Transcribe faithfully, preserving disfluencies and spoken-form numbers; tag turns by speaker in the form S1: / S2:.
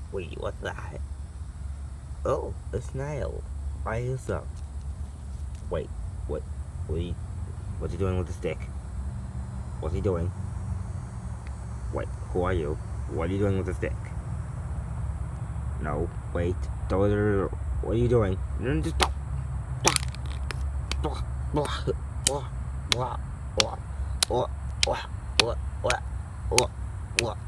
S1: Wait, what's that? Oh, a snail. By yourself. Wait, what? What are you, what's he doing with the stick? What's he doing? Wait, who are you? What are you doing with the stick? No, wait. What are you doing? Just stop. Stop. Blah, blah, blah, blah, blah, blah, blah, blah, blah, blah, blah.